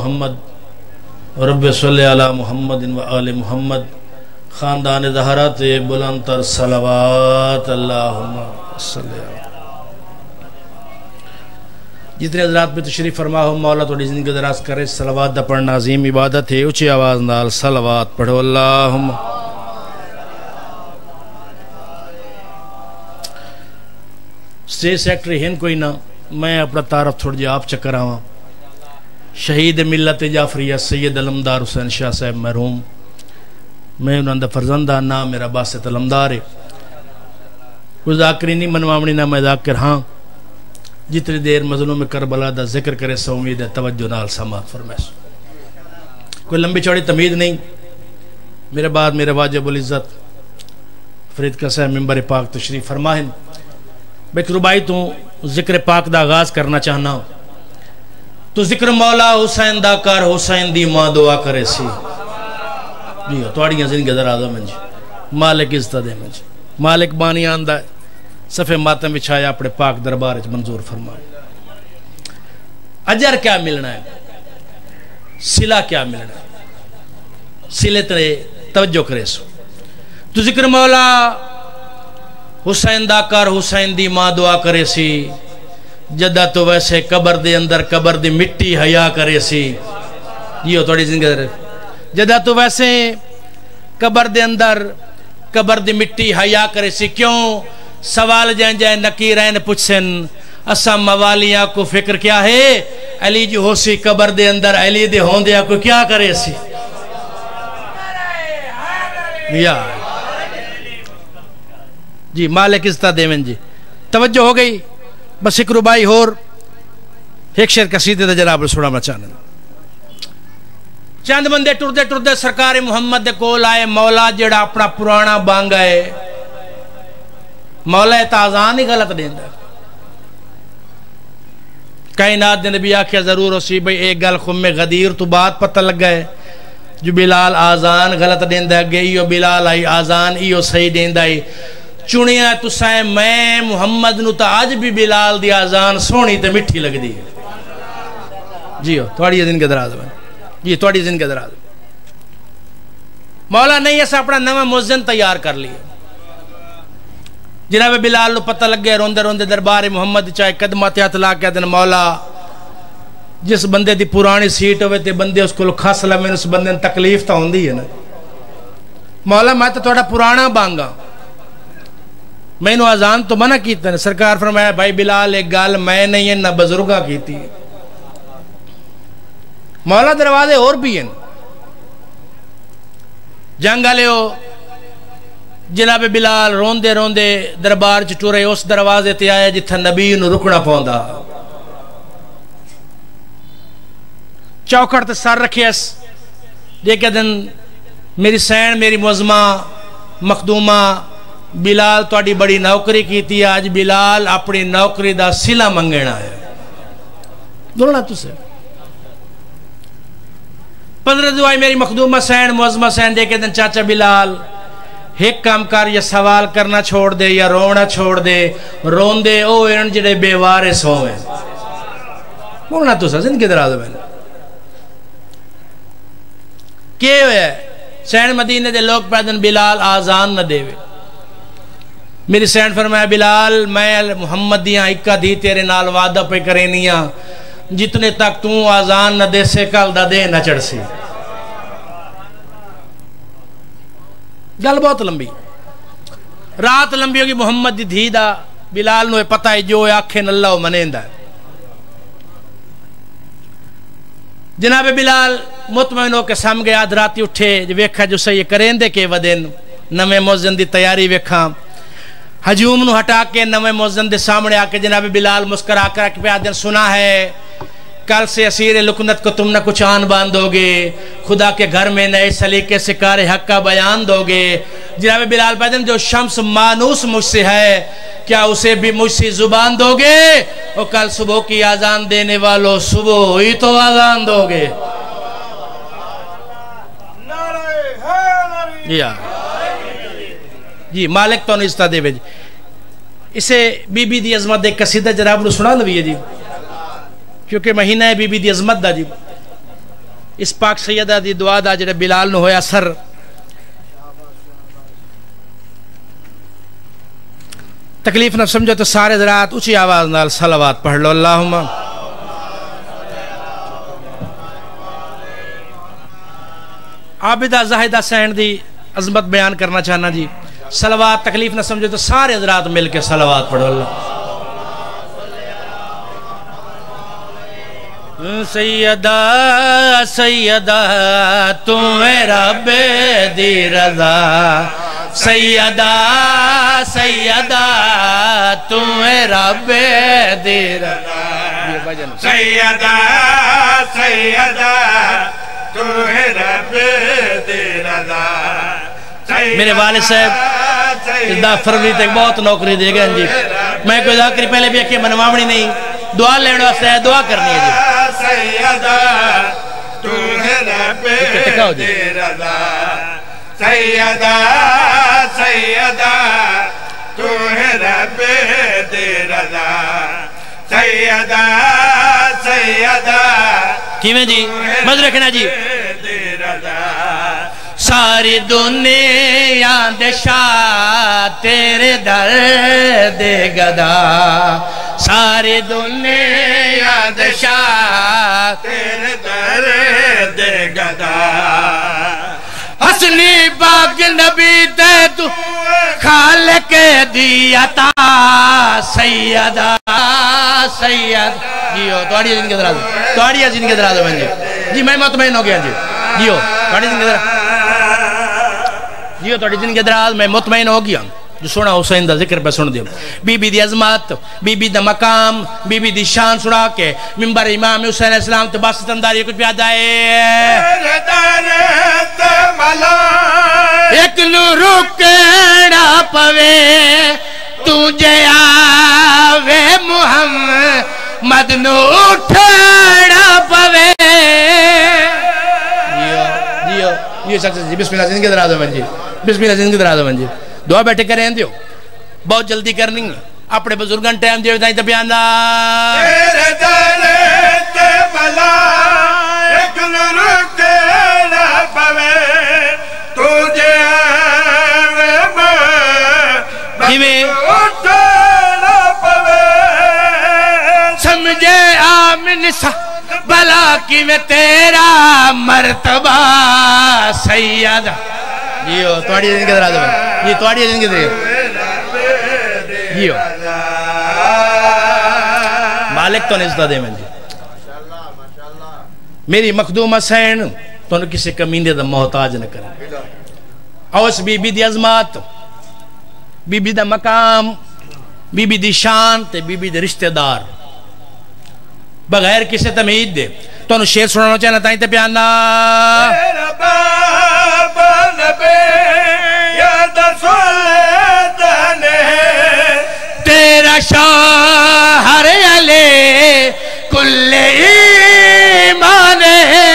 Muhammad rabbi सल्लि अला मुहम्मद व आले मुहम्मद। ख़ानदान ज़हरा ते बुलंद तर सलावत अल्लाहुम्मा सल्लि अला। जितने हज़रात में तशरीफ़ फरमा हो मौला थोड़ी ज़िंदगी दराज करे। सलावत दा पढ़ना अज़ीम इबादत है। ऊँची आवाज़ नाल सलावत पढ़ो अल्लाहुम्मा। स्टेज सेक्रेटरी हैं कोई ना, मैं अपना तारफ थोड़ा जा आप चक्कर आवा। शहीद मिलत जाफरिया सैयद अलमदार हुसैन शाह साहब मरहूम, मैं उन्होंने फर्जंदा नाम मेरा बासित अलमदार है। कोई जाकरी नहीं मनवावनी ना मैं जाकिर। हाँ, जितनी देर मजलूम में करबला दा जिक्र करे सो उम्मीद है तवज्जो नाल समाअत फरमाइश। कोई लंबी चौड़ी तमीद नहीं। मेरे बाद मेरे वाजिबुल इज़्ज़त फरीद का साहब मिंबर पाक तशरीफ फरमाहिन। बेकरू भाई तू जिक्र पाक दा आगाज करना चाहना। तू जिक्र मौला हुसैन दा कर, हुसैन दी मां दुआ करे सी जी। थोड़ियां जिंदगी दराज मंज मालिक इज्जत दे मंज मालिक बानी आंदा सफ़े मातम बिछाया अपने पाक दरबार च मंजूर फरमाए। अजर क्या मिलना है, सिला क्या मिलना है, सिले तेरे तवज्जो करे सो। तू जिक्र मौला हुसैन दा कर, हुसैन दी मां दुआ करे सी। जदा तो वैसे कबर दे अंदर कबर दी मिट्टी हया करे सी। ये थोड़ी जिंदगी जदा तो वैसे कबर दे अंदर कबर दी मिट्टी हया करे सी। क्यों सवाल जै जै नकीरैन पुछन असा मवालिया को फिक्र क्या है। अली जो हो सी कबर दे अंदर अली दे होंदिया को क्या करे सी। या जी मालिक इज्जत देवन जी। तवज्जो हो गई। बस एक रुबाई होर एक शेर कसीदे दे जनाब सुनाना चाहना। चंद बंदे टुरदे टुरदे सरकार मुहम्मद दे कोल आए। मौला जेड़ा अपना पुराना बांगा है, मौला ताज़ान ही गलत देंदा। कायनात दे नबी आख्या जरूर उसी भाई एक गल खुम्मे गदीर तो बात पता लगा है जो बिलाल आजान गलत देंदा अगे इो बिलाल आई आजान इो सही देंदा है। चुनिया तुसां मैं मुहम्मद नु तो अज भी बिलाल दी आजान सोहनी ते मिठी लगदी है जी। हो थोड़ी जिंदगी दराज जी, थोड़ी जिंदगी दराज। मौला नहीं अस अपना नवा मुअज्जिन तैयार कर लिए। जनाब बिलाल नु पता लगे रोंदे रोंदे दरबार मुहम्मद चाहे कदमा ते हथ ला के दिन मौला जिस बंदे दी पुरानी सीट होवे ते बंदे उसको खस लवे उस बंदे ने तकलीफ तो होंदी है ना। मौला मैं तो थोड़ा पुराना बांगा, मैनू आजान तो मना किया ने। सरकार फरमाया भाई बिलाल एक गल मैं नहीं है ना बजुर्गा की। मौला दरवाजे और भी हैं। जंग आले जनाब बिलाल रोंदे रोंदे दरबार च टुरे उस दरवाजे ते आया जिथे नबी नू रुकना पौंदा। चौखट ते सर रखे देखे दिन मेरी सैन मेरी मुअज़्ज़मा मखदूमा बिलाल तुहाडी बड़ी नौकरी की। अज बिलाल अपनी नौकरी दा सिला मंगना है। बोलना तुसे 15 दुआई मेरी मखदूमा सैन मुअज़्ज़मा सैन देखे दिन चाचा बिलाल एक काम कर या सवाल करना छोड़ दे या रोना छोड़ दे। रोंदे ओ इन जेड़े बेवारिस होवे। बोलना तुसा जिंदगी दराज मैंने के होया। सैन मदीने दे लोग पैदन बिलाल आजान न देवे। मेरी सैन फरमाया बिलाल मैं मुहम्मद दियां इक्का दी तेरे नाल वादा पे करेनिया जितने तक तू आजान न दे से कल दा दे न चढ़सी। गल बहुत लंबी, रात लंबी होगी। मुहम्मद दी धी दा बिलाल नु पता है जो आखे न अल्लाह मनेंदा। जनाब बिलाल मुतमईन होके सम गया। अध राती उठे जो वेखा जो सही करेंदे के वदेन नवे मुअज्जिन दी तैयारी वेखा। हजूम नु हटा के नवे मुअज्जिन दे सामने आके जनाब बिलाल मुस्कुरा कर पे आदन सुना है कल से असीर लुकनत को तुम न कुछ आन बांधोगे। खुदा के घर में नए सलीके से कार हक का बयान दोगे। जनाब बिलाल पैदन जो शम्स मानूस मुझसे है क्या उसे भी मुझसे जुबान दोगे। और कल सुबह की आजान देने वालों सुबह ही तो आजान दोगे। जी मालिक तो इज्जत देवे। इसे बीबी दी अजमत दे कसीदा जनाब नु सुना लवीए जी, क्योंकि महीना है बीबी दी अजमत दा जी। इस पाक सैयदा दी दुआ दा जेड़ा बिलाल नु होया असर तकलीफ न समझो तो सारे ज़रात ऊंची आवाज नाल सलावत पढ़ लो। अल्लाहुम्मा आबिदा जाहिदा सैन दी अजमत बयान करना चाहना जी। सलावत तकलीफ न समझो तो सारे हज़रात मिल के सलावत पढ़ो। अल्लाह सैयदा सैयदा तू रब्बे दी रज़ा, सैयदा सैयदा तू रब्बे दी रज़ा, सैयदा सैयदा तू रब्बे दी रज़ा। मेरे वालिद साहब इस 10 फरवरी तक बहुत नौकरी दे गए जी। मैं कोई आखिरी पहले भी आखिर मनवावनी नहीं, दुआ लेने वास्ते है, दुआ करनी है जी। सैयदा तू रब्बे दी रज़ा, सैयदा सैयदा तू रब्बे दी रज़ा, सैयदा सैयदा किवें जी मत रखना जी। सारी दुनिया दे शाह तेरे दर दे गदा, सारी दुनिया दे शाह तेरे दर दे गदा। हसनी बाग नबी ते तू खालिक दी अता, सैयदा सैयद जियो तोड़ी जिंदगी दराज, तोड़ी जिंदगी दराज हो जी। मैं मुतमईन हो गया जी। जियो तोड़ी जिंदगी दराज, जियो तोड़ी जिंदगी दराज, मैं मुतमईन हो गया। जो सोना हुसैन दा जिक्र पे सुन दियो, बीबी दी अजमत, बीबी दा मकाम, बीबी दी शान सुना के मिंबर इमाम हुसैन अलैहिस्सलाम ते बस तंदारी कुछ प्यादा है। एक नू रुकना पवे तुझे आवे मुहम्मद नू उठना पवे। जियो जियो ये सक्सेस जी। बिस्मिल्लाह जिंदगी दराज हो जी, बिस्मिल्लाह जिंदगी दराज हो जी। दुआ बैठे करें दियो, बहुत जल्दी करनी है। अपने बुजुर्गों टाइम दियो ताई बयान तेरे दरे ते भला एक रुकना पवे तुझे उठना पवे। समझे आमिन सा भला कि मैं तेरा मर्तबा सैयदा। जियो तोड़ी जिंदगी दराज हो, ये तोड़ी जिंदगी दे जियो। मालिक तो निस्ता दे जी। मेरी मखदूम हुसैन तो किसी कमीने दा मोहताज न करे। औस बीबी दी अजमत, बीबी दा मकाम, बीबी दी शान ते बीबी दे रिश्तेदार बगैर किसी तमीज दे तो शेर सुनाना चाहना ताई ते प्याना। तेरा शाहर अले कुल्ले ईमान है।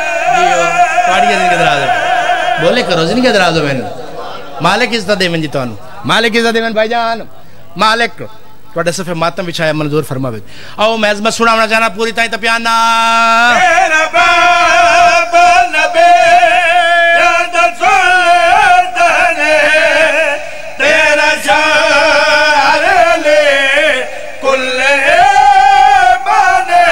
बोले करो जिनके दराज हो मैंने मालिक इज्जत दे जी, तुहानू मालिक इज्जत दे भाईजान। मालिक तुहाडे सफे मातम विछाया मंजूर फरमावे। आओ मैं अज़मत सुनावना चाहना पूरी ताई ते प्याना। तेरा बाप नबी याद सुल्ताने, तेरा शार ले कुल्ले माने।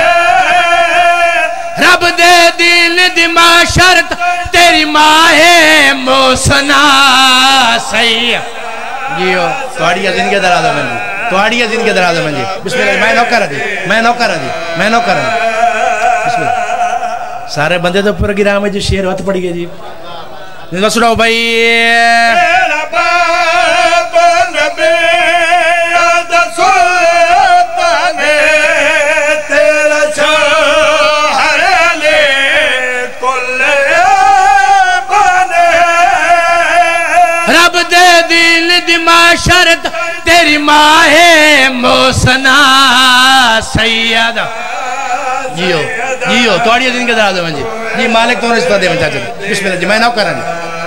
रब दे दिल दी माशरत तेरी माँ है मोसना सही जियो। तुहाडी जिंदगी दराज हो जी, तुहाडी जिंदगी दराज हो जी। बिस्मिल्लाह। मैं नौकर जी, मैं नौकर जी, मैं नौकर। बिस्मिल्लाह। सारे बंदे तो प्रोग्राम में जो शेर हथ पड़ी गए जी। सुनाओ भाई। तेरा बाप नबी याद सुल्ताने, तेरा शाहर ले कुल्ले माने। रब दे दिल दी माशरत तेरी माँ है मोसना सैयदा। जियो जियो तुहाडी जिंदगी दराज हो जी। जी मालिक तो रिश्ता दे चाचा जी। बिस्मिल्लाह जी। मैं नौकर जी।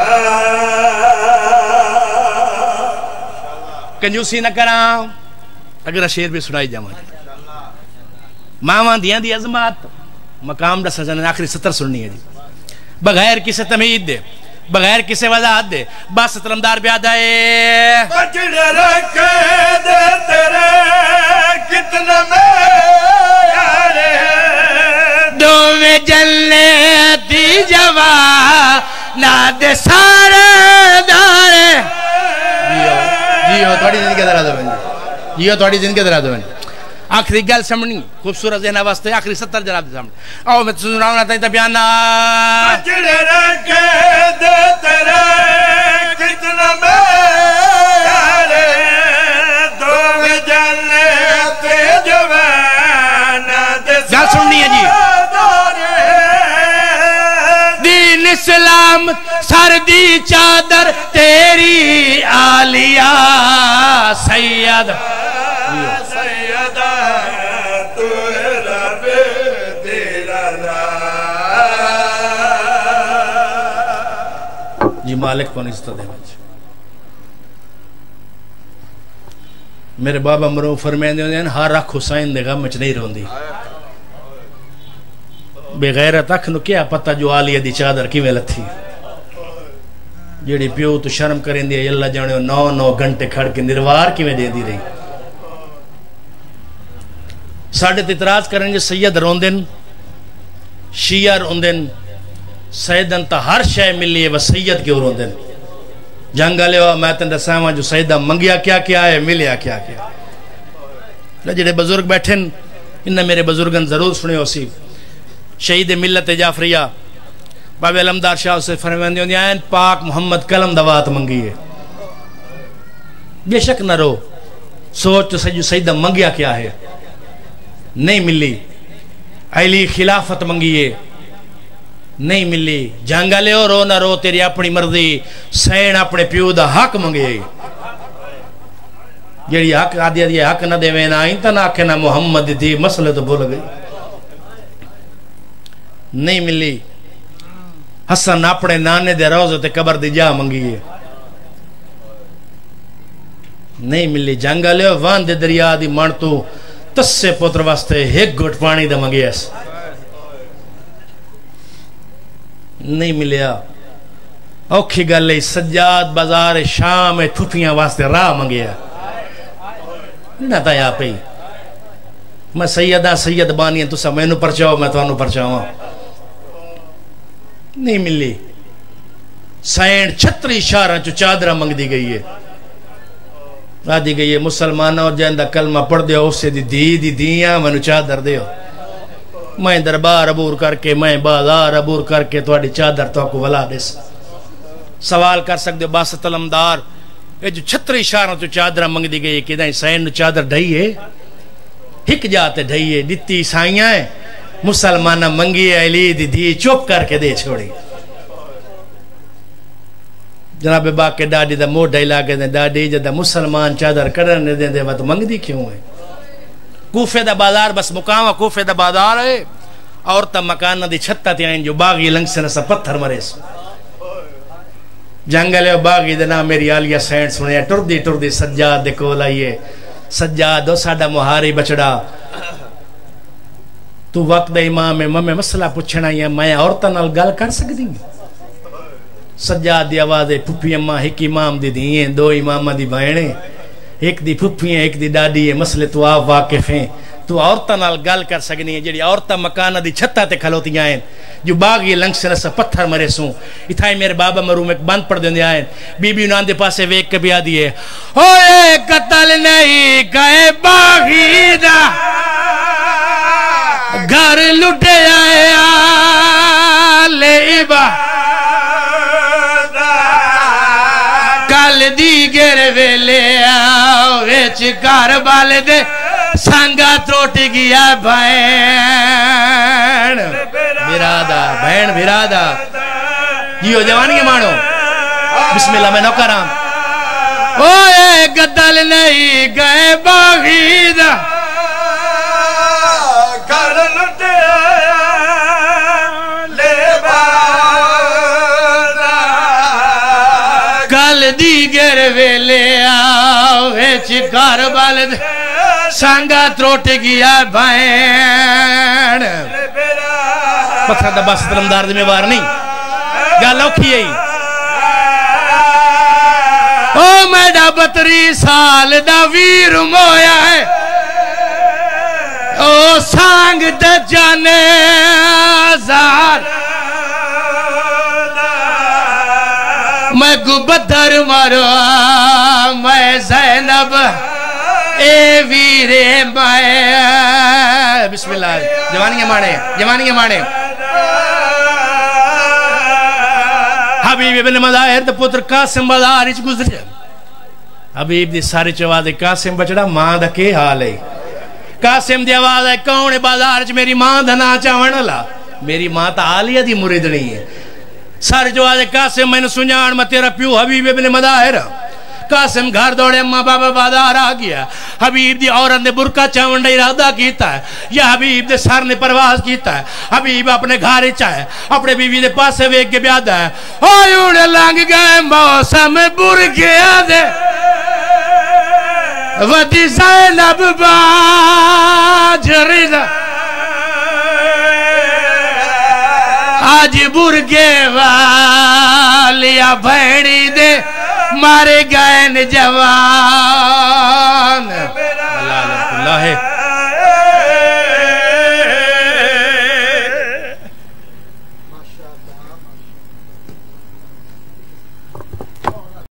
कंजूसी न करा। अगला शेर भी सुनाई जावा। मावा दियां दी अजमत मकाम दा सजन आखिरी 70 सुननी है जी। बगैर किसी तमीज दे, बगैर किसी वजाहत दे बस तलमदार ब्याद आए बचड़े रखे दे तेरे कितना में यारे दोवे जन्नती जवा ना दे सारे दारे जियो थोड़ी जिंदगी दरा दो जियो थोड़ी जिंदगी दरा दो आखिरी गल समझनी खूबसूरत जहना वास्ते आखिरी 70 जनाब सामने आओ मैं सुनाऊंगा ताई बयान बचड़े रखे दे तेरे कितना में यारे दोवे जन्नती जवा ना दे गल सुननी है जी इस्लाम सर्दी चादर तेरी आलिया सैयद सैयदा तू रब तेरा जी मालिक को निस्ता दे मेरे बाबा मरो फरमाते हैं हर अख हुसैन दे गम च नहीं रोंदी बेगैरत अख नु क्या पता जो आलिया दी चादर किवें लथी जेड़ी प्यो तो शर्म करेंदी है अल्लाह जाने 9-9 घंटे खड़ के निर्वार किवें देंदी रही साडे ते इतराज करेंगे सैयद रोंदन शिया रोंदन सैयदन ता हर शय मिली है बस सैयद क्यों रोंदन जंग लियो मैं तेन दसावां जो सैयदा मंगिया क्या क्या है मिलिया क्या क्या जेड़े बुजुर्ग बैठे इन मेरे बुजुर्गन जरूर सुने सी शहीद मिलत जाफरिया बाबे अलमदार शाह से फरमांदे होंदे आन पाक मोहम्मद कलम दवात मंगी है बेशक न रो सोच तो सजू सईदा मंगिया क्या है नहीं मिली अली खिलाफत मंगी है नहीं मिली जंगा ले रो ना रो तेरी अपनी मर्जी सैन अपने प्यो दा हक मंगे जेड़ी हक आदि आदि हक न देवे ना इंत ना आखे ना मोहम्मद दी मसले तो भूल गई नहीं मिली हसन अपने नाने दे रोज़े ते कबर दी जा मंगी है नहीं मिली जंगा ले वान दे दरिया दी मण तू तस्से पुत्र वास्ते एक घुट पानी दा मंगिया नहीं मिलिया औखी गल है सज्जाद बाजार शाम फुफियां वास्ते राह मंगिया ना ता आप ही मैं सैयदा सैयद बानी तुसा मैनू परचाओ मैं तुहानू परचावां नहीं मिली सैन 36 शहर चो चादरा मंगदी गई है आदि गई है मुसलमान और जैंदा कलमा पढ़ दियो उसे दी दिया मैनू चादर दियो मैं दरबार अबूर करके मैं बाजार अबूर करके थोड़ी चादर तो को वला दे सवाल कर सकते हो बास तलमदार ये जो 36 शहर चो चादरा मंगदी गई कि सैन चादर ढई है हिक जाते ढई है दिती साइया है मुसलमान मंगी अली दी धी चुप करके दे छोड़ी जनाब बाके डाडी दा मोह ढाई लागे दे डाडी जदा मुसलमान चादर करन दे दे तो मंगदी क्यों है कूफे दा बाजार बस मुकाम कूफे दा बाजार है और त मकान दी छत्ता ते आइन जो बागी लंग से न पत्थर मरे जंगल बागी दे ना मेरी आलिया सैंड सुने टुरदी सज्जाद दे कोल आईए सज्जाद ओ साडा मुहारी बचड़ा तू वक्त दे इमाम है मम्मे मसला पूछना ही है मैं औरतां नाल गल कर सकदी सज्जाद दी आवाज है फुफी अम्मा एक इमाम दी धी है दो इमामा दी बहने एक दी फुफी है एक दी दादी है मसले तू आप वाकिफ है तू औरतां नाल गल कर सकनी है जेड़ी औरतां मकान दी छत्ता ते खलोतियां हैं जो बागी लंग से रस पत्थर मरे सू इथाई मेरे बाबा मरू में बंद पड़ देंदे आए बीबी नान दे पासे वेख के बिया दिए ओए कत्ल नहीं गए बागी दा घर लुटे आया ले बा कल दी गिर वेले विच घर बाल दे संगा त्रोट गया भैन बिरादा बहन बिरादा जियो जवानी मानो बिस्मिल्लाह मैं नौकराम ओए गदल नहीं गए बागीदा घर लुटे ले कल दी गिर वेले विच घर बाल दे संगा त्रोट गया भैन पत्थर दा बस तलमदार जिम्मेवार नहीं गल औखी है ओ मेरा 32 साल दा वीर मोया है ओ सांग द जाने जार मैं गुबदर मारो मैं ज़ैनब ए वीरे मैं बिस्मिल्लाह जवानी माणे हबीब इब्न मज़ाहिर दा पुत्र कासिम बाजार विच गुजरे हबीब दी सारी चवाद कासिम बचड़ा मां दा के हाल है कासिम दी आवाज है कौन है बाजार च मेरी मां दा ना चावण वाला मेरी मां ता आलिया दी मुरीदनी है सारे जवाब कासिम मैंने सुझाण मैं तेरा प्यू हबीब इब्न मज़ाहिर कासिम घर दौड़े अम्मा बाबा बाजार आ गया हबीब दी औरत ने बुरका चावण का इरादा किया है या हबीब दे सर ने परवाज किया है हबीब अपने घर च है अपने बीवी दे पासे वेख के ब्यादा है ओए लंघ गए मौसम बुरकिया दे वदी ज़ैनब बाजरी आज बुरगे वालिया भैड़ी दे मारे गए जवान अल्लाह